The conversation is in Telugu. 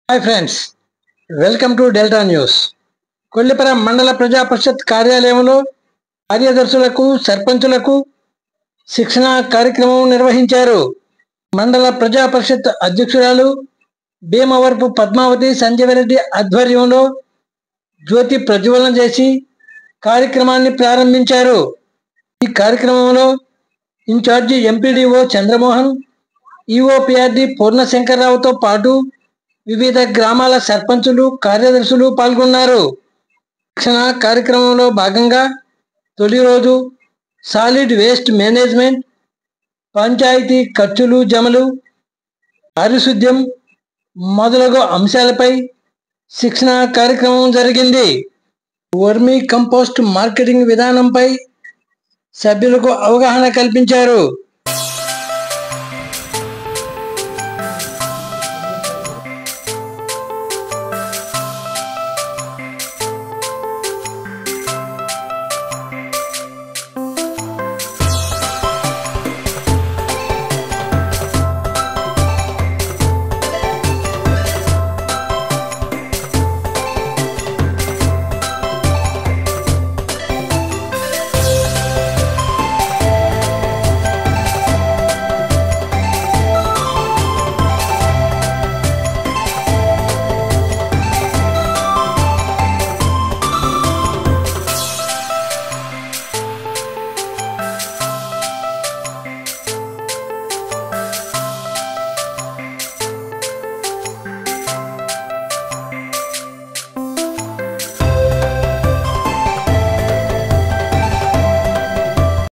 Hi friends, welcome to Delta news. Kollipara మండల ప్రజా పరిషత్ కార్యాలయంలో కార్యదర్శులకు, సర్పంచులకు శిక్షణ కార్యక్రమం నిర్వహించారు. మండల ప్రజా పరిషత్ అధ్యక్షురాలు భీమవరపు పద్మావతి సంజయరెడ్డి ఆధ్వర్యంలో జ్యోతి ప్రజ్వలన చేసి కార్యక్రమాన్ని ప్రారంభించారు. ఈ కార్యక్రమంలో ఇన్ఛార్జి ఎంపీడీఓ చంద్రమోహన్, ఈఓపీఆర్డీ పూర్ణశంకర్రావుతో పాటు వివిధ గ్రామాల సర్పంచులు, కార్యదర్శులు పాల్గొన్నారు. శిక్షణ కార్యక్రమంలో భాగంగా తొలి రోజు సాలిడ్ వేస్ట్ మేనేజ్మెంట్, పంచాయతీ ఖర్చులు జమలు, పారిశుద్ధ్యం మొదలగు అంశాలపై శిక్షణ కార్యక్రమం జరిగింది. వర్మీ కంపోస్ట్ మార్కెటింగ్ విధానంపై సభ్యులకు అవగాహన కల్పించారు.